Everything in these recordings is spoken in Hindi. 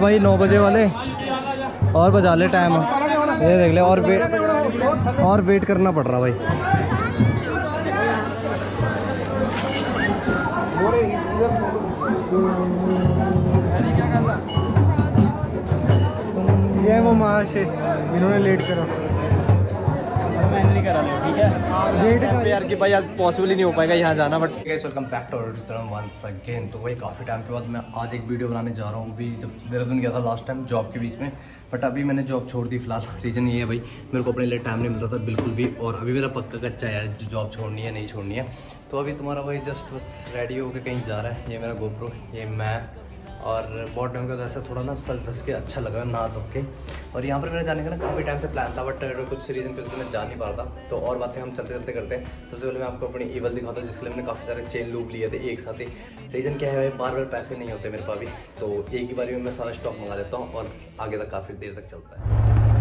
भाई 9 बजे वाले और बजा ले टाइम, ये देख ले। और वेट करना पड़ रहा भाई। ये वो माश इन्होंने लेट करा, मैंने नहीं करा, ठीक है लेट कर यार कि भाई आज पॉसिबल ही नहीं हो पाएगा यहाँ जाना। But guys welcome back to once again. तो भाई काफ़ी टाइम के बाद मैं आज एक वीडियो बनाने जा रहा हूँ। अभी जब देहरादून गया था लास्ट टाइम जॉब के बीच में, बट अभी मैंने जॉब छोड़ दी फिलहाल। रीज़न ये है भाई, मेरे को अपने लिए टाइम नहीं मिल रहा था बिल्कुल भी, और अभी मेरा पक्का कच्चा है यार जॉब छोड़नी है नहीं छोड़नी है। तो अभी तुम्हारा भाई जस्ट बस रेडी होकर कहीं जा रहा है। ये मेरा गोप्रो, ये मैं, और बहुत टाइम का वैसे थोड़ा ना सज धस के अच्छा लग रहा है नहा धो के। और यहाँ पर मेरे जाने का ना काफ़ी टाइम से प्लान था, बट कुछ रीज़न की वजह से मैं जा नहीं पा रहा था। तो और बातें हम चलते चलते करते हैं। सबसे पहले मैं आपको अपनी ईवल दिखाता हूँ, जिसके लिए मैंने काफ़ी सारे चेन लूप लिए थे एक साथ ही। रीज़न क्या है भाई, बार बार पैसे नहीं होते मेरे पास भी, तो एक ही बारी में मैं सारा स्टॉक मंगा लेता हूँ और आगे तक काफ़ी देर तक चलता है।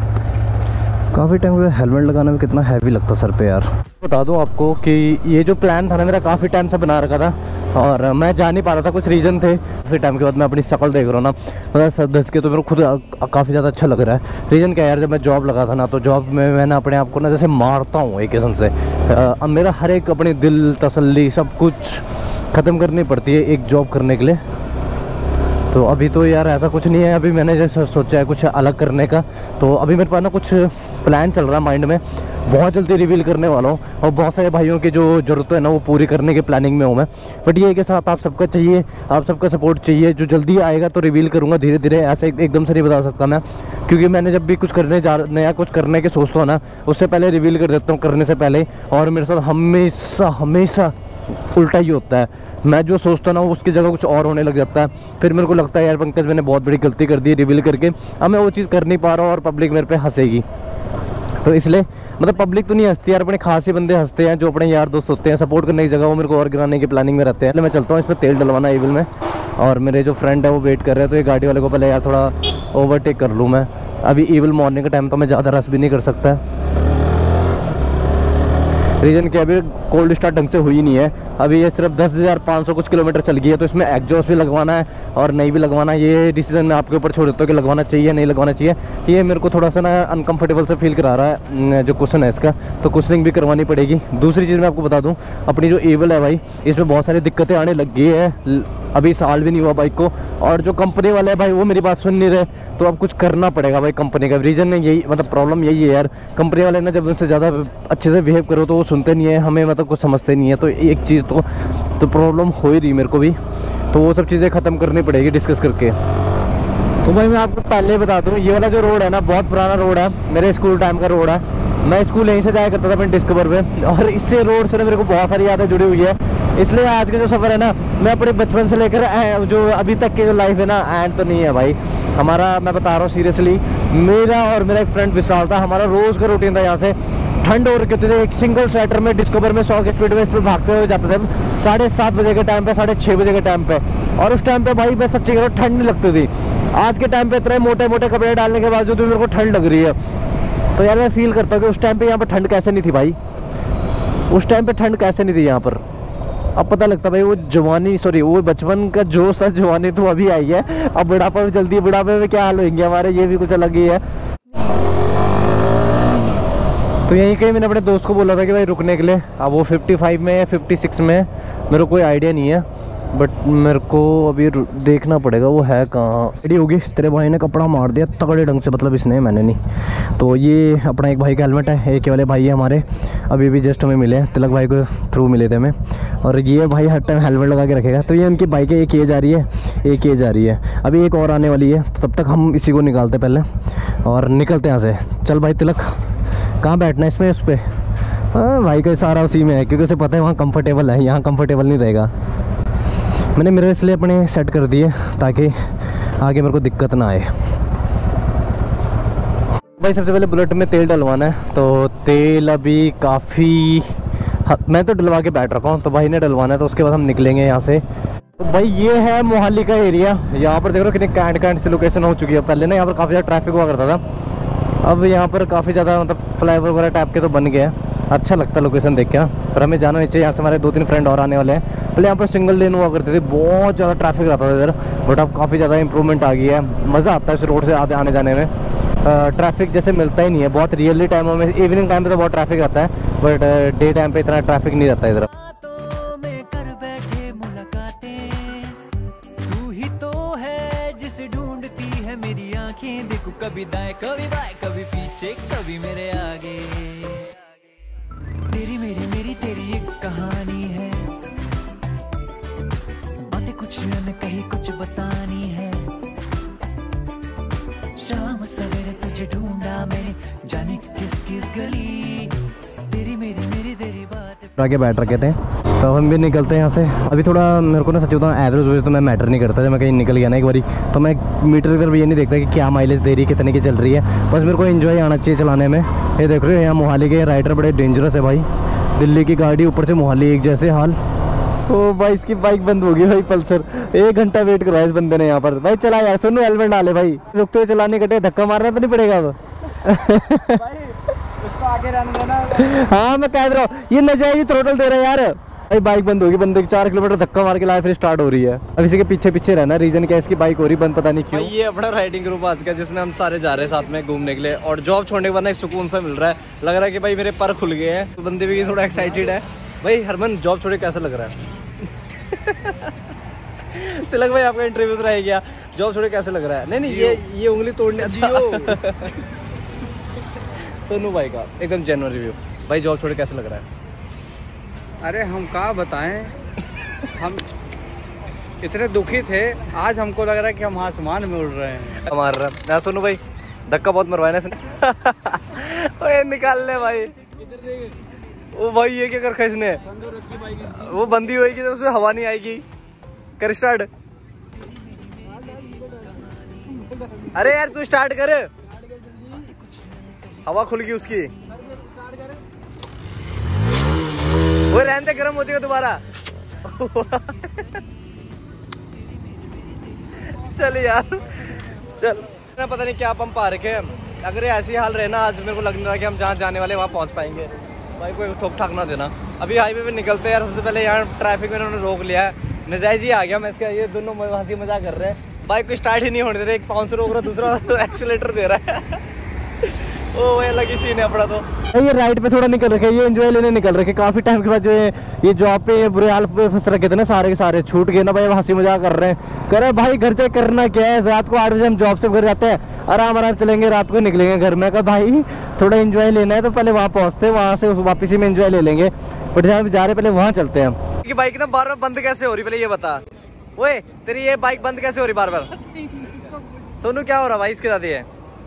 काफ़ी टाइम पे हेलमेट लगाना में कितना हैवी लगता सर पे यार। बता दूं आपको कि ये जो प्लान था ना मेरा काफ़ी टाइम से बना रखा था, और मैं जा नहीं पा रहा था, कुछ रीज़न थे। फिर टाइम के बाद मैं अपनी शक्ल देख रहा हूँ ना, मतलब सर दस के तो मेरे को खुद काफ़ी ज़्यादा अच्छा लग रहा है। रीज़न क्या है यार, जब मैं जॉब लगा था ना, तो जॉब में मैंने अपने आप को ना जैसे मारता हूँ एक किस्म से। अब मेरा हर एक अपनी दिल तसल्ली सब कुछ ख़त्म करनी पड़ती है एक जॉब करने के लिए। तो अभी तो यार ऐसा कुछ नहीं है, अभी मैंने जैसे सोचा है कुछ अलग करने का। तो अभी मेरे पास ना कुछ प्लान चल रहा है माइंड में, बहुत जल्दी रिवील करने वाला हूँ, और बहुत सारे भाइयों की जो ज़रूरत है ना वो पूरी करने के प्लानिंग में हूँ मैं। बट ये के साथ आप सबका चाहिए, आप सबका सपोर्ट चाहिए। जो जल्दी आएगा तो रिवील करूँगा धीरे धीरे, ऐसे एकदम से नहीं बता सकता मैं, क्योंकि मैंने जब भी कुछ नया कुछ करने के सोचता हूँ ना, उससे पहले रिवील कर देता हूँ करने से पहले। और मेरे साथ हमेशा उल्टा ही होता है। मैं जो सोचता ना उसकी जगह कुछ और होने लग जाता है। फिर मेरे को लगता है यार पंकज मैंने बहुत बड़ी गलती कर दी रिवील करके, अब मैं वो चीज़ कर नहीं पा रहा हूँ और पब्लिक मेरे पे हंसेगी। तो इसलिए मतलब पब्लिक तो नहीं हंसती यार, अपने खास ही बंदे हंसते हैं, जो अपने यार दोस्त होते हैं सपोर्ट करने की जगह वो मेरे को और गिराने की प्लानिंग में रहते हैं। मैं चलता हूँ इसमें तेल डलवाना ईविल में, और मेरे जो फ्रेंड है वो वेट कर रहे हैं। तो ये गाड़ी वाले को पहले यार थोड़ा ओवरटेक कर लूँ मैं। अभी ईविल मॉर्निंग का टाइम तो मैं ज़्यादा रश भी नहीं कर सकता। रीज़न क्या, अभी कोल्ड स्टार्ट ढंग से हुई नहीं है। अभी ये सिर्फ 10,500 कुछ किलोमीटर चल गई है, तो इसमें एग्जॉस्ट भी लगवाना है और नहीं भी लगवाना है। ये डिसीजन मैं आपके ऊपर छोड़ देता हूँ कि लगवाना चाहिए नहीं लगवाना चाहिए। ये मेरे को थोड़ा सा ना अनकंफर्टेबल से फील करा रहा है जो क्वेश्चन है इसका, तो कुशनिंग भी करवानी पड़ेगी। दूसरी चीज़ मैं आपको बता दूँ, अपनी जो ईविल है भाई, इसमें बहुत सारी दिक्कतें आने लग गई है। अभी साल भी नहीं हुआ बाइक को, और जो कंपनी वाले हैं भाई वो मेरी बात सुन नहीं रहे, तो अब कुछ करना पड़ेगा भाई कंपनी का। रीज़न यही, मतलब प्रॉब्लम यही है यार, कंपनी वाले ना जब उनसे ज़्यादा अच्छे से बिहेव करो तो वो सुनते नहीं है, हमें मतलब कुछ समझते नहीं है। तो एक चीज़ तो प्रॉब्लम हो ही रही मेरे को भी, तो वो सब चीज़ें ख़त्म करनी पड़ेगी डिस्कस करके। तो भाई मैं आपको पहले ही बता दूँ, ये वाला जो रोड है ना बहुत पुराना रोड है, मेरे स्कूल टाइम का रोड है। मैं स्कूल यहीं से जाया करता था अपने डिस्कवर में, और इससे रोड से ना मेरे को बहुत सारी यादें जुड़ी हुई है। इसलिए आज का जो सफ़र है ना, मैं अपने बचपन से लेकर जो अभी तक की जो लाइफ है ना, एंड तो नहीं है भाई हमारा। मैं बता रहा हूँ सीरियसली, मेरा और मेरा एक फ्रेंड विशाल था, हमारा रोज़ का रूटीन था। यहाँ से ठंड हो रखी थी, एक सिंगल स्वेटर में डिस्कवर में 100 की स्पीड में इस पर भागते हुए जाते थे 7:30 बजे के टाइम पे, 6:30 बजे के टाइम पे। और उस टाइम पे भाई मैं सच्ची कह रहा हूँ ठंड नहीं लगती थी। आज के टाइम पे इतने मोटे मोटे कपड़े डालने के बावजूद भी मेरे को ठंड लग रही है। तो यार मैं फील करता हूँ कि उस टाइम पे यहाँ पर ठंड कैसे नहीं थी भाई, उस टाइम पे ठंड कैसे नहीं थी यहाँ पर। अब पता लगता भाई वो जवानी, सॉरी वो बचपन का जोश था, जवानी तो अभी आई है, अब बुढ़ापा में जल्दी, बुढ़ापे में क्या हाल होंगे हमारे, ये भी कुछ अलग ही है। तो यहीं कहीं मैंने अपने दोस्त को बोला था कि भाई रुकने के लिए, अब वो 55 में या 56 में, मेरे को कोई आइडिया नहीं है, बट मेरे को अभी देखना पड़ेगा वो है कहाँ। रेडी होगी, तेरे भाई ने कपड़ा मार दिया तगड़े ढंग से, मतलब इसने, मैंने नहीं। तो ये अपना एक भाई का हेलमेट है, एक वाले भाई है हमारे, अभी भी जस्ट हमें मिले, तिलक भाई को थ्रू मिले थे हमें। और ये भाई हर टाइम हेलमेट लगा के रखेगा। तो ये उनकी बाइक है, एक ये जा रही है, एक ये जा रही है, अभी एक और आने वाली है। तो तब तक हम इसी को निकालते पहले और निकलते यहाँ से। चल भाई तिलक, कहाँ बैठना है इसमें, उस पर? हाँ भाई का सारा उसी में है, क्योंकि उसे पता है वहाँ कंफर्टेबल है, यहाँ कंफर्टेबल नहीं रहेगा। मैंने मिरर इसलिए अपने सेट कर दिए ताकि आगे मेरे को दिक्कत ना आए। भाई सबसे पहले बुलेट में तेल डलवाना है, तो तेल अभी काफ़ी मैं तो डलवा के बैठ रखा हूँ, तो भाई ने डलवाना है, तो उसके बाद हम निकलेंगे यहाँ से। तो भाई ये है मोहाली का एरिया, यहाँ पर देख रहे हो कितनी कैंट से लोकेशन हो चुकी है। पहले ना यहाँ पर काफ़ी ज़्यादा ट्रैफिक हुआ करता था, अब यहाँ पर काफ़ी ज़्यादा मतलब फ्लाईओवर वगैरह टाइप के तो बन गए हैं। अच्छा लगता है लोकेशन देख के ना। पर हमें जाना नहीं चाहिए, यहाँ से हमारे 2-3 फ्रेंड और आने वाले हैं। पहले यहाँ पर सिंगल लेन हुआ करते थे, बहुत ज़्यादा ट्रैफिक रहता था इधर, बट अब काफ़ी ज़्यादा इंप्रूवमेंट आ गई है। मज़ा आता है इस रोड से आने जाने में। ट्रैफिक जैसे मिलता ही नहीं है, बहुत रियली टाइमों में, इवनिंग टाइम पे तो बहुत ट्रैफिक रहता है, बट डे टाइम पे इतना ट्रैफिक नहीं रहता इधर। कभी दाएं कभी बाएं कभी पीछे कभी मेरे आगे, तेरी मेरी तेरी एक कहानी है, बातें कुछ न कहीं कुछ बतानी है। शाम सवेरे तुझे ढूंढा मैंने, जाने किस किस गली, तेरी मेरी तेरी बात आगे बैठ रखे थे। तो हम भी निकलते हैं यहाँ से। अभी थोड़ा मेरे को ना सच बताऊँ, एवरेज वैसे तो मैं मैटर नहीं करता, जब मैं कहीं निकल गया ना एक बारी, तो मैं मीटर की तरफ ये नहीं देखता कि क्या माइलेज दे रही है, कितने की चल रही है। बस मेरे को एंजॉय आना चाहिए चलाने में। ये देख रहे हो यहाँ मोहाली के राइडर बड़े डेंजरस है भाई, दिल्ली की गाड़ी ऊपर से मोहाली एक जैसे हाल। ओ भाई इसकी बाइक बंद हो गई भाई, पल्सर 1 घंटा वेट करवाया इस बंदे ने यहाँ पर। भाई चला यार, सुनो हेलमेट डाले भाई, रुकते हुए चलाने कटे, धक्का मारना तो नहीं पड़ेगा अब। उसको आगे रहने देना। हाँ मैं कह रहा हूँ, ये नजायज थ्रोटल दे रहा है यार। भाई बाइक बंद होगी, बंदे की 4 किलोमीटर धक्का मार के लाए, फिर स्टार्ट हो रही है। अब इसी के पीछे पीछे रहना, रीजन क्या है इसकी बाइक हो रही बंद, पता नहीं क्यों। ये अपना राइडिंग ग्रुप आज का, जिसमें हम सारे जा रहे हैं साथ में घूमने के लिए, और जॉब छोड़ने के बाद एक सुकून सा मिल रहा है, लग रहा है कि भाई मेरे पर खुल गए हैं। तो बंदे भी थोड़ा एक्साइटेड है। भाई हरमन जॉब छोड़े कैसा लग रहा है? तिलक भाई आपका इंटरव्यू तो रह गया, जॉब छोड़े कैसे लग रहा है? नहीं ये उंगली तोड़ने अच्छा। सोनू भाई का एकदम जेन्युइन रिव्यू, भाई जॉब छोड़े कैसे लग रहा है? अरे हम क्या बताएं, हम इतने दुखी थे, आज हमको लग रहा है कि हम आसमान में उड़ रहे हैं। मार रहा है सोनू भाई, धक्का बहुत मरवाया ना इसने। निकाल ले भाई, वो भाई ये क्या कर रखा इसने? वो बंदी होगी तो उसमें हवा नहीं आएगी। कर स्टार्ट। अरे यार तू स्टार्ट कर, हवा खुल गई उसकी। वो रहने दे, गर्म हो जाएगा दोबारा। चल यार चल, पता नहीं क्या पंप आ रखे हैं। अगर ऐसी हाल रहे ना, आज मेरे को लग रहा है कि हम जहाँ जाने वाले वहाँ पहुँच पाएंगे। भाई कोई ठोक ठाक ना देना। अभी हाईवे पे निकलते हैं यार। सबसे पहले यहाँ ट्रैफिक में इन्होंने रोक लिया है, नजायज ही आ गया। मैं इसका ये दोनों हंसी मजाक कर रहे हैं। बाइक को स्टार्ट ही नहीं होने दे रहे, एक पाँव से रोक रहा, दूसरा एक्सीलेटर दे रहा है। ओ वही लगी सीन है अपना। तो ये राइड पे थोड़ा निकल रखे, ये एंजॉय लेने निकल रखे। काफी टाइम के बाद जो है ये जॉब पे बुरे हाल पे फंस रखे थे ना, सारे के सारे छूट गए ना भाई। हंसी मजाक कर रहे हैं, कह रहे भाई घर जाके करना क्या है, रात को 8 बजे हम जॉब से घर जाते हैं, आराम चलेंगे, रात को निकलेंगे घर में। कहा भाई थोड़ा एंजॉय लेना है तो पहले वहाँ पहुँचते, वहाँ से वापसी में एंजॉय ले लेंगे, बट जहाँ जा रहे पहले वहाँ चलते हैं। कि बाइक ना बार बार बंद कैसे हो रही, पहले ये बता। ओए तेरी ये बाइक बंद कैसे हो रही बार बार? सोनू क्या हो रहा भाई इसके साथ? ये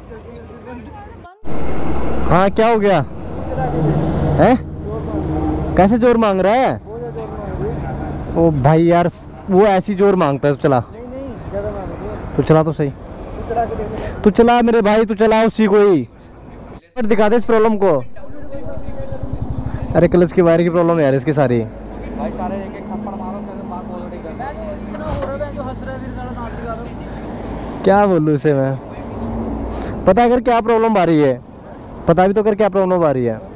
हाँ क्या हो गया है? कैसे जोर मांग रहा है? ओ भाई यार वो ऐसी जोर मांगता है। चला तो चला तो सही, तू चला मेरे भाई, तू चला उसी को ही दिखा दे इस प्रॉब्लम को। अरे क्लच की वायर की प्रॉब्लम है यार इसकी सारी। भाई सारे एक एक थप्पड़ मारो, क्या बोलूं इसे मैं? पता अगर क्या प्रॉब्लम आ रही है, पता भी तो कर क्या प्रॉब्लम आ रही है।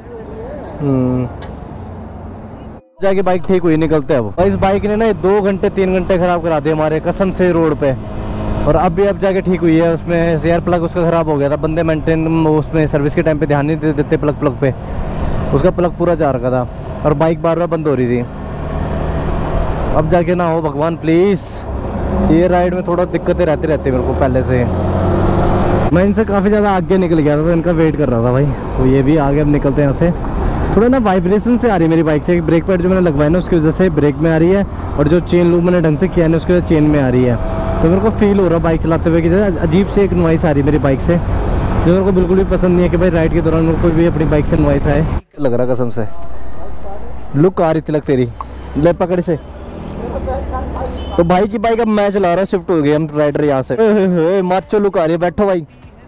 जाके बाइक ठीक हुई, निकलते हैं अब। इस बाइक ने ना 2 घंटे 3 घंटे खराब करा दिए हमारे, कसम से रोड पे। और अब जाके ठीक हुई है। उसमें एयर प्लग उसका खराब हो गया था, बंदे मेंटेन उसमें सर्विस के टाइम पे ध्यान नहीं देते प्लग पे, उसका प्लग पूरा जा रखा था और बाइक बार बार बंद हो रही थी। अब जाके ना हो भगवान प्लीज़। ये राइड में थोड़ा दिक्कतें रहती मेरे को पहले से। मैं इनसे काफ़ी ज़्यादा आगे निकल गया था तो इनका वेट कर रहा था भाई। तो ये भी आगे अब निकलते हैं यहाँ से। थोड़ा ना वाइब्रेशन से आ रही है मेरी बाइक से, ब्रेक पैड जो मैंने लगवाया ना उसकी वजह से ब्रेक में आ रही है, और जो चेन लूप मैंने ढंग से किया है ना उसकी वजह से चेन में आ रही है। तो मेरे को फील हो रहा है बाइक चलाते हुए कि जैसे अजीब से एक नॉइस आ रही है मेरी बाइक से, जो मेरे को बिल्कुल भी पसंद नहीं है कि भाई राइड के दौरान मेरे को भी अपनी बाइक से नॉइस आए। लग रहा कसम से लुक आ रही तिलक तेरी, ले पकड़ से। तो भाई की बाइक अब मैं चला रहा हूँ, शिफ्ट हो गए हम राइडर यहाँ से। माचो लुक आ रही है, बैठो भाई।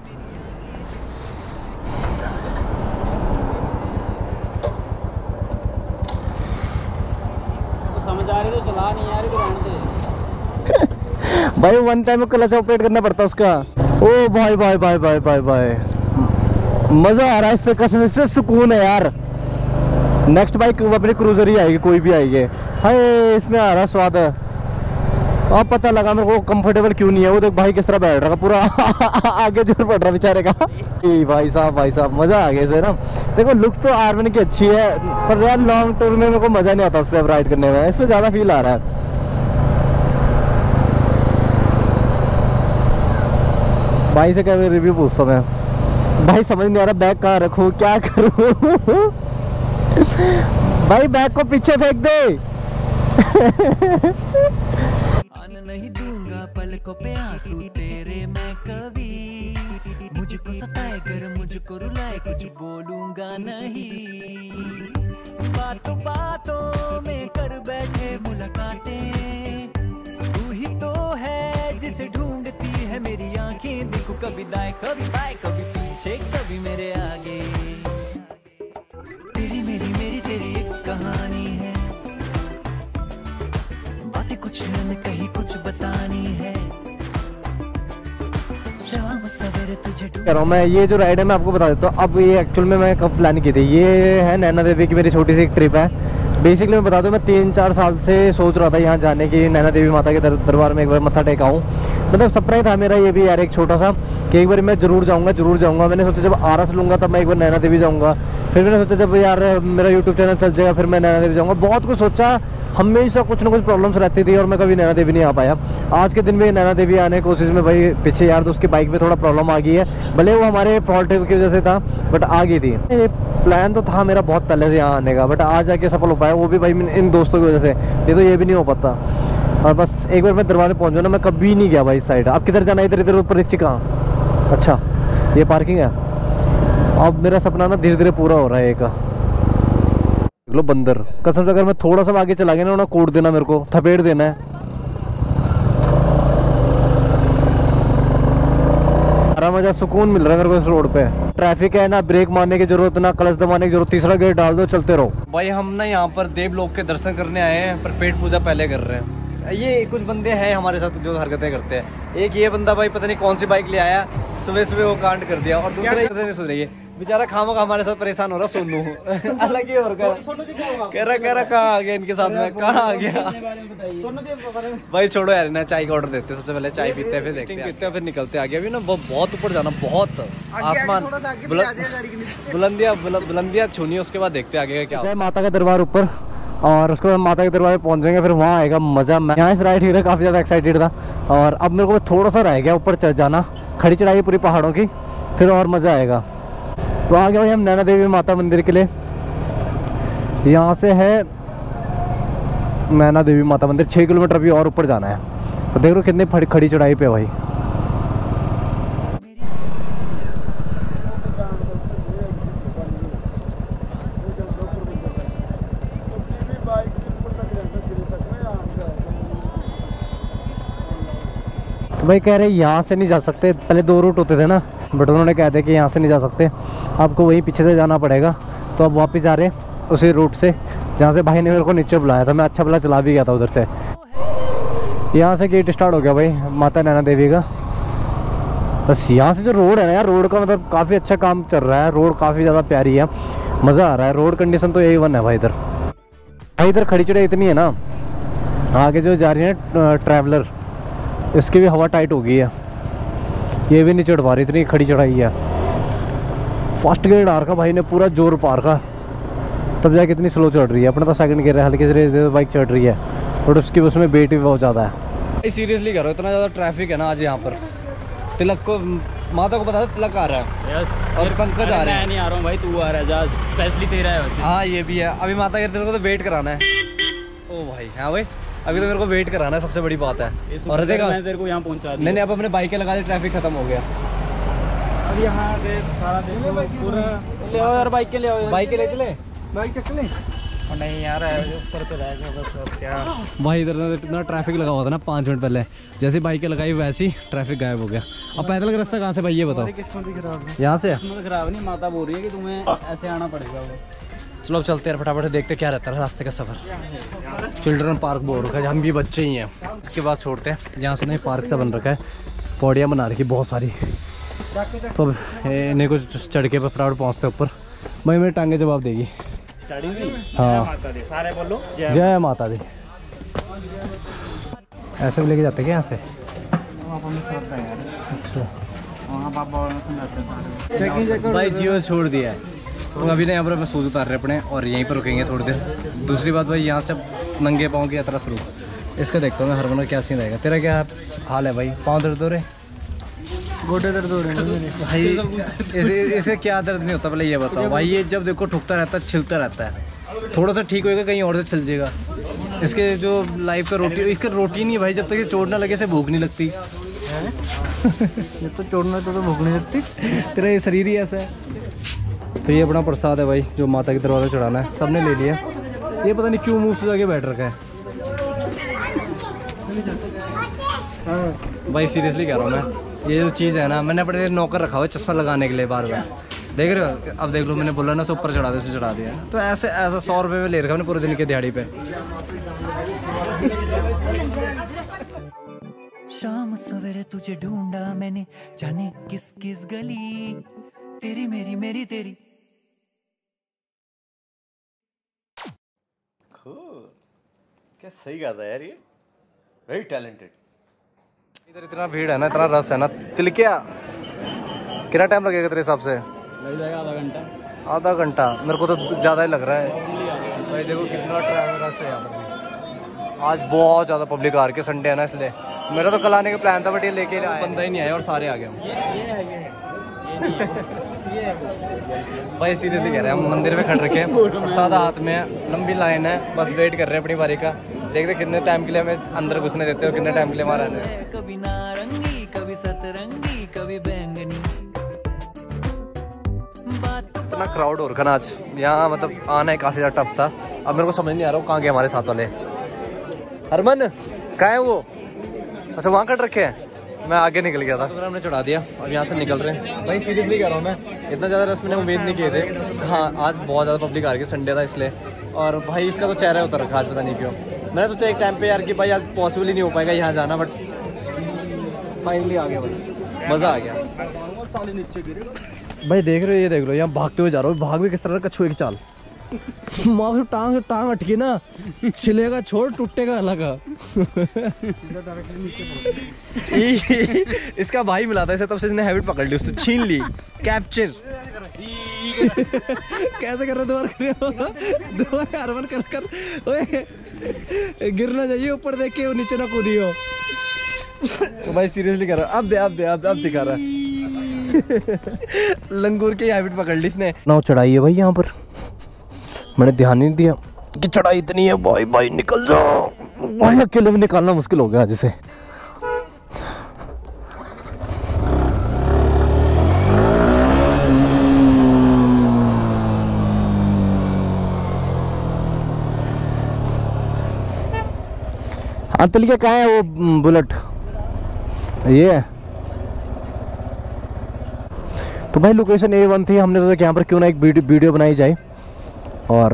समझ आ रही तो चला, नहीं आ रही तो रहने दे। भाई 1 टाइम क्लच ऑपरेट करना पड़ता उसका। ओ भाई भाई भाई भाई भाई भाई, मजा आ रहा है इस पे कसम, इस पे सुकून है यार। नेक्स्ट बाइक अपनी क्रूजर ही आएगी, कोई भी आएगी। हाय इसमें आ रहा स्वाद है। अब पता लगा मेरे को कंफर्टेबल क्यों नहीं है। वो देख भाई किस तरह बैठ रहा पूरा आगे जोर पड़ रहा बेचारे का। भाई साहब मजा आ गया इसे ना। देखो लुक तो R1 की अच्छी है, पर यार लॉन्ग टूर में मेरे को मजा नहीं आता उस पर राइड करने में। इस पर ज्यादा फील आ रहा है। भाई से क्या रिव्यू पूछता मैं। भाई समझ नहीं आ रहा बैग कहाँ रखूँ, क्या करूँ। भाई बैग को पीछे फेंक दे। आने नहीं दूंगा पलकों पे आंसू तेरे मैं कभी, मुझको सताए कर मुझको रुलाए कुछ बोलूंगा नहीं, बातों बातों में कर बैठे मुलाकातें, तू ही तो है जिसे ढूंढती है मेरी आंखें, देखो कभी दाएं कभी बाएं कभी पीछे कभी मेरे आगे, तेरी मेरी तेरी एक कहानी है, बातें कुछ न कहीं कुछ बतानी है, शाम सवेरे तुझे कह रहा हूँ मैं। ये जो राइड है मैं आपको बता देता हूँ। अब ये एक्चुअल में मैं कब प्लान की थी, ये है नैना देवी की मेरी छोटी सी एक ट्रिप है। बेसिकली मैं बता दूँ मैं 3-4 साल से सोच रहा था यहाँ जाने की, नैना देवी माता के दरबार में एक बार मत्था टेका हूँ। मतलब सपना ही था मेरा ये भी यार एक छोटा सा कि एक बार मैं जरूर जाऊँगा। मैंने सोचा जब आरस लूँगा तब मैं एक बार नैना देवी जाऊँगा। फिर मैंने सोचा जब यार मेरा यूट्यूब चैनल चल जाएगा फिर मैं नैना देवी जाऊँगा। बहुत कुछ सोचा, हमेशा कुछ ना कुछ प्रॉब्लम्स रहती थी और मैं कभी नैना देवी नहीं आ पाया। आज के दिन में नैना देवी आने की कोशिश में भाई पीछे यार दोस्त की बाइक में थोड़ा प्रॉब्लम आ गई है, भले वो हमारे फॉल्ट की वजह से था बट आ गई थी। ये प्लान तो था मेरा बहुत पहले से यहाँ आने का, बट आज आके सफल हो पाया, वो भी भाई इन दोस्तों की वजह से। ये तो ये भी नहीं हो पाता। और बस एक बार मैं दरबार में पहुँच जाऊँ ना, मैं कभी नहीं गया भाई इस साइड। अब किधर जाना, इधर ऊपर नीचे कहाँ। अच्छा ये पार्किंग है। अब मेरा सपना ना धीरे धीरे पूरा हो रहा है। एक लो बंदर कसम से, अगर मैं थोड़ा सा आगे चला गया ना, उन्हें कोड देना, मेरे को थपेड़ देना है। सारा मजा सुकून मिल रहा है मेरे को इस रोड पे। ट्रैफिक है ना, ब्रेक मारने की जरूरत ना क्लच दबाने की जरूरत, तीसरा गेयर डाल दो चलते रहो। भाई हम ना यहाँ पर देवलोक के दर्शन करने आए हैं पर पेट पूजा पहले कर रहे हैं। ये कुछ बंदे हैं हमारे साथ जो हरकतें करते हैं। एक ये बंदा भाई पता नहीं कौन सी बाइक ले आया, सुबह वो कांड कर दिया, और दूसरा नहीं सुन रही है बेचारा खामखा हमारे साथ परेशान हो रहा सोनू। अलग ही और कह रहा कहाँ आ गया इनके साथ में, कहाँ आ गया। भाई छोड़ो यार ना, चाय का ऑर्डर देते सबसे पहले, चाय पीते हैं फिर देखते हैं फिर निकलते आगे। अभी ना बहुत ऊपर जाना, बहुत आसमान बुलंदियाँ छूनी, उसके बाद देखते आगे का क्या। माता का दरबार ऊपर, और उसके बाद माता के दरबार पहुंच जाएंगे, फिर वहाँ आएगा मजा। मैं यहाँ इस राइड ही काफी ज्यादा एक्साइटेड था, और अब मेरे को थोड़ा सा रह गया ऊपर चढ़ जाना, खड़ी चढ़ाई पूरी पहाड़ों की, फिर और मजा आएगा। तो आ गए भाई हम नैना देवी माता मंदिर के लिए। यहाँ से है नैना देवी माता मंदिर, 6 किलोमीटर भी और ऊपर जाना है। तो देख लो कितने खड़ी चढ़ाई पे भाई। तो भाई कह रहे यहाँ से नहीं जा सकते, पहले 2 रूट होते थे ना, बट उन्होंने कहा था कि यहाँ से नहीं जा सकते, आपको वहीं पीछे से जाना पड़ेगा। तो अब वापस जा रहे हैं उसी रूट से जहाँ से भाई ने मेरे को नीचे बुलाया था। मैं अच्छा भला चला भी गया था उधर से। यहाँ से गेट स्टार्ट हो गया भाई माता नैना देवी का। बस यहाँ से जो रोड है ना यार, रोड का मतलब काफ़ी अच्छा काम चल रहा है, रोड काफ़ी ज़्यादा प्यारी है, मज़ा आ रहा है। रोड कंडीशन तो A1 है भाई इधर। भाई इधर खड़ी चढ़ाई इतनी है ना, आगे जो जा रही है ट्रैवलर, इसकी भी हवा टाइट हो गई है, ये भी नहीं चढ़ पा रही, इतनी खड़ी चढ़ाई है। फर्स्ट गियर डाल का भाई ने पूरा जोर पार का, तब जाके इतनी स्लो चढ़ रही है। अपना तो सेकंड गियर है, हल्की से बाइक चढ़ रही है, बट उसकी उसमें वेट भी बहुत ज़्यादा है। सीरियसली कह रहा हूँ, इतना ज़्यादा ट्रैफिक है ना आज यहाँ पर। तिलक को, माता को बता दो तिलक आ रहा है। यस, और पंकज आ रहा है। मैं नहीं आ रहा हूँ भाई, तू आ रहा है, जा स्पेशली तेरा है वैसे। हाँ ये भी है। अभी माता के तिलक को तो वेट कराना है। ओ भाई हाँ भाई, अभी तो मेरे को वेट कराना है, सबसे बड़ी बात है। और देखा मैं तेरे को यहाँ पहुँचा दिया। नहीं अब अपने बाइकें लगा दी, ट्रैफिक खत्म हो गया। अब यहाँ सारा पूरा ले आओ यार, बाइक के ले आओ, बाइक ले चले, बाइक चक ले। नहीं यार ऊपर पे रहेगा बस, और क्या। भाई इधर इतना ट्रैफिक लगा हुआ था ना 5 मिनट पहले, जैसे बाइकें लगाई वैसे ही ट्रैफिक गायब हो गया। अब पैदल का रास्ता कहाँ से भाई ये बताओ। यहाँ से खराब नहीं, माता बोल रही है कि तुम्हें ऐसे आना पड़ेगा। चलो अब चलते हैं फटाफट, देखते क्या रहता है रास्ते का सफर। चिल्ड्रन पार्क बोल रखा है, हम भी बच्चे ही हैं। इसके बाद छोड़ते हैं, यहाँ से नहीं पार्क सा बन रखा है, पौड़ियाँ बना रखी बहुत सारी। तो अब इन्हें को चढ़ के फटाफट पहुँचते ऊपर। भाई मेरी टांगे जवाब देगी। स्टार्टिंग हुई। हाँ। माता दी, सारे बोलो जय माता दी। ऐसे भी लेके जाते क्या यहाँ से? अच्छा वहाँ पापा चेकिंग भाई जियो छोड़ दिया है तो अभी ना यहाँ पर शूज़ उतार रहे अपने और यहीं पर रुकेंगे थोड़ी देर। दूसरी बात भाई यहाँ से नंगे पाँव की यात्रा शुरू। इसका देखता हूँ मैं हरमन का क्या सीन रहेगा। तेरा क्या हाल है भाई? पाँव दर्द हो रहे? गोडे दर्द हो रहे हैं भाई इसे क्या दर्द नहीं होता पहले ये बताओ भाई। ये जब देखो ठुकता रहता है, छिलता रहता है, थोड़ा सा ठीक होएगा कहीं और से छिल जाएगा। इसके जो लाइफ का इसका रोटी नहीं है भाई। जब तक ये चोट ना लगे से भूख नहीं लगती। जब तो चोटना तो भूख नहीं लगती। तेरा ये शरीर ही ऐसा है। तो ये अपना प्रसाद है भाई जो माता के दरवाजे चढ़ाना है। सबने ले लिया। ये पता नहीं क्यों मुँह से जाके बैठ रखा है। भाई सीरियसली कह रहा हूँ मैं, ये जो चीज़ है ना, मैंने अपने नौकर रखा हुआ है चश्मा लगाने के लिए बार बार। देख रहे हो? अब देख लो, मैंने बोला ना से ऊपर चढ़ा दे, उसे चढ़ा दिया। तो ऐसे ऐसा 100 रुपये में ले रखा मैंने पूरे दिन के दिहाड़ी पे। शाम सवेरे तुझे ढूंढा मैंने, जाने किस किस गली, तेरी मेरी मेरी तेरी। क्या सही गाता है यार ये, वेरी टैलेंटेड। इधर इतना भीड़ है ना, इतना रस है ना। तिलकिया कितना टाइम लगेगा तेरे हिसाब से? लग जाएगा आधा घंटा। आधा घंटा? मेरे को तो ज़्यादा ही लग रहा है भाई। देखो कितना रस है यहाँ पर। आज बहुत ज़्यादा पब्लिक आ रही है, संडे है ना इसलिए। मेरा तो कल आने का प्लान था बट ये लेके बंदा ही नहीं आया और सारे आ गए। भाई सीरियसली कह रहे हैं, हम मंदिर में खड़े रखे हैं, प्रसाद हाथ में है, लंबी लाइन है, बस वेट कर रहे हैं अपनी बारी का। देखते कितने टाइम के लिए हमें अंदर घुसने देते हो, कितने टाइम के लिए हमारा रहना है। कभी नारंगी, कभी सतरंगी, कभी बैंगनी। इतना क्राउड हो रखा ना आज यहाँ, मतलब आना है काफ़ी ज़्यादा टफ था। अब मेरे को समझ नहीं आ रहा कहाँ गए हमारे साथ वाले। हरमन कहाँ है वो? अच्छा वहाँ कट रखे हैं, मैं आगे निकल गया था। तो हमने चढ़ा दिया और यहाँ से निकल रहे हैं। भाई सीरियसली कह रहा हूँ मैं, इतना ज़्यादा रस मैंने उम्मीद नहीं किए थे। हाँ आज बहुत ज़्यादा पब्लिक आ रही है, संडे था इसलिए। और भाई इसका तो चेहरा उतर रखा आज, पता नहीं क्यों। मैंने सोचा एक टाइम पे यार कि भाई आज पॉसिबल ही नहीं हो पाएगा यहाँ जाना, बट फाइनली आ गया भाई, मज़ा आ गया। भाई देख रहे हो, ये देख लो, यहाँ भागते हुए जा रहा हूँ। भाग भी किस तरह, कछुए की चाल। माँ से टांग अटकी ना, छिलेगा छोड़, टूटेगा अलग। इसका भाई मिला था इसे, तब से इसने हैबिट पकड़ ली, उससे छीन ली। कैप्चर कैसे कर रहे? दोबारा हरमन कर ओए गिरना चाहिए, ऊपर देख के नीचे ना कूदियो। तो भाई सीरियसली कर रहा, अब दिखा रहा लंगूर की हैबिट पकड़ ली इसने। नाव चढ़ाई है भाई यहाँ पर, मैंने ध्यान नहीं दिया कि चढ़ाई इतनी है। भाई निकल जाओ भाई, अकेले में निकालना मुश्किल हो गया आज इसे। हाँ तिलकिया कहाँ है वो बुलेट? ये है। तो भाई लोकेशन A1 थी, हमने सोचा कि यहाँ पर क्यों ना एक वीडियो बनाई जाए, और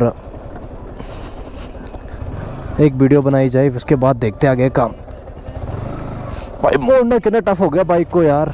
एक वीडियो बनाई जाए। उसके बाद देखते आगे काम। भाई मोड़ना कितना टफ हो गया बाइक को यार।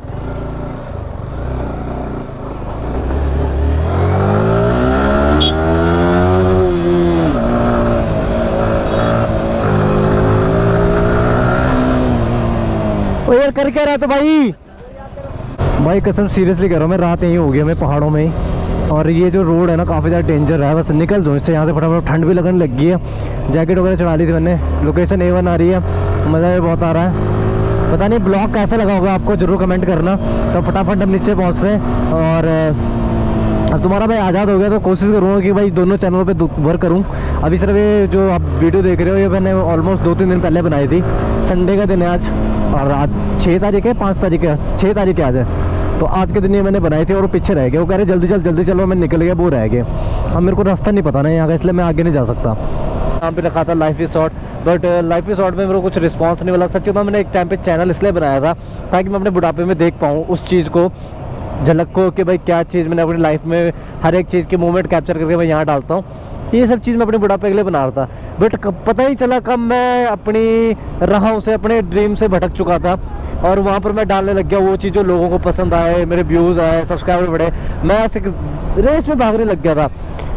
ओ यार कर क्या रहा था भाई कसम सीरियसली कह रहा हूँ मैं, रात यहीं हो गया मैं पहाड़ों में ही। और ये जो रोड है ना काफ़ी ज़्यादा डेंजर है, बस निकल दो इससे यहाँ से फटाफट। ठंड भी लगने लग गई है, जैकेट वगैरह चढ़ा ली थी मैंने। लोकेशन A1 आ रही है, मज़ा भी बहुत आ रहा है। पता नहीं ब्लॉग कैसा लगा होगा आपको, जरूर कमेंट करना। तो फटाफट हम नीचे पहुँच रहे हैं, और अब तुम्हारा भाई आज़ाद हो गया तो कोशिश करूँगा कि भाई दोनों चैनलों पे वर्क करूँ। अभी सिर्फ ये जो आप वीडियो देख रहे हो, ये मैंने ऑलमोस्ट 2-3 दिन पहले बनाई थी। संडे का दिन है आज, और आज 6 तारीख है, 5 तारीख है, 6 तारीख है आज है। तो आज के दिन ये मैंने बनाई थी और वो पीछे रह गए। वो कह रहे जल्दी चलो, मैं निकल गया, वो रह गए। अब मेरे को रास्ता नहीं पता ना यहाँ का, इसलिए मैं आगे नहीं जा सकता। यहाँ पे रखा था life is short, but life is short में मेरे को कुछ रिस्पांस नहीं मिला। सच्ची बताऊं, मैंने एक टाइम पे चैनल इसलिए बनाया था ताकि मैं अपने बुढ़ापे में देख पाऊँ उस चीज़ को, झलक को, कि भाई क्या चीज़ मैंने अपनी लाइफ में हर एक चीज़ की मूवमेंट कैप्चर करके मैं यहाँ डालता हूँ। ये सब चीज़ मैं अपने बुढ़ापे के लिए बना रहा था, बट पता ही चला कब मैं अपनी राहों से, अपने ड्रीम से भटक चुका था, और वहाँ पर मैं डालने लग गया वो चीज़ जो लोगों को पसंद आए, मेरे व्यूज़ आए, सब्सक्राइबर बढ़े। मैं ऐसे रेस में भागने लग गया था।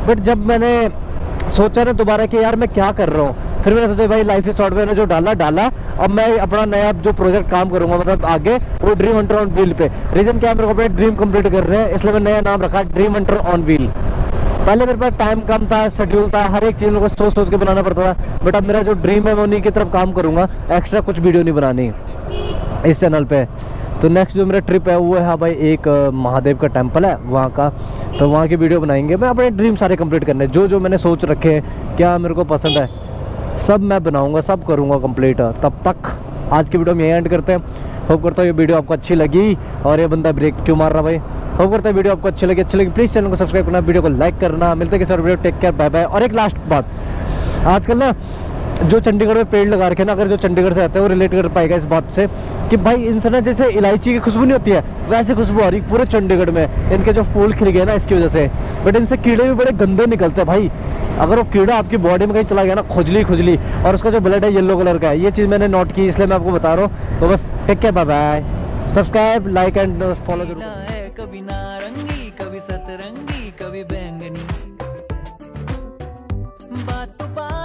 बट जब मैंने सोचा ना दोबारा कि यार मैं क्या कर रहा हूँ, फिर मैंने सोचा भाई लाइफ इज शॉर्ट में जो डाला। अब मैं अपना नया जो प्रोजेक्ट काम करूंगा मतलब आगे, वो ड्रीम हंटर ऑन व्हील पे। रीजन क्या है, मेरे को अपने ड्रीम कंप्लीट कर रहे हैं, इसलिए मैं नया नाम रखा ड्रीम हंटर ऑन व्हील। पहले मेरे पास टाइम कम था, शेड्यूल था, हर एक चीज़ मेरे को सोच के बनाना पड़ता था। बट अब मेरा जो ड्रीम है मैं उन्हीं की तरफ काम करूँगा, एक्स्ट्रा कुछ वीडियो नहीं बनानी इस चैनल पे। तो नेक्स्ट जो मेरा ट्रिप है वो है भाई एक महादेव का टेम्पल है वहाँ का, तो वहाँ की वीडियो बनाएंगे। मैं अपने ड्रीम सारे कंप्लीट करने, जो मैंने सोच रखे हैं, क्या मेरे को पसंद है, सब मैं बनाऊँगा, सब करूँगा कंप्लीट। तब तक आज की वीडियो में यही एंड करते हैं। होप करता हूँ ये वीडियो आपको अच्छी लगी। और ये बंदा ब्रेक क्यों मार रहा भाई। होप करता है वीडियो आपको अच्छी लगी प्लीज़ चैनल को सब्सक्राइब करना, वीडियो को लाइक करना। मिलते हैं किसी और video, take care, bye bye. और एक लास्ट बात, आजकल ना जो चंडीगढ़ में पेड़ लगा रखे ना, अगर जो चंडीगढ़ से आते हैं वो रिलेट कर पाएगा इस बात से कि भाई इनसे ना जैसे इलायची की खुशबू नहीं होती है, वैसे खुशबू आ रही पूरे चंडीगढ़ में। इनके जो फूल खिल गए ना इसकी वजह से, बट इनसे कीड़े भी बड़े गंदे निकलते हैं भाई। अगर वो कीड़ा आपकी बॉडी में कहीं चला गया ना, खुजली और उसका जो ब्लड है येलो कलर का है, ये चीज़ मैंने नोट की, इसलिए मैं आपको बता रहा हूँ। तो बस take care, bye bye, subscribe, like and follow जरूर। कभी नारंगी, कभी सतरंगी, कभी बैंगनी, बात तो बात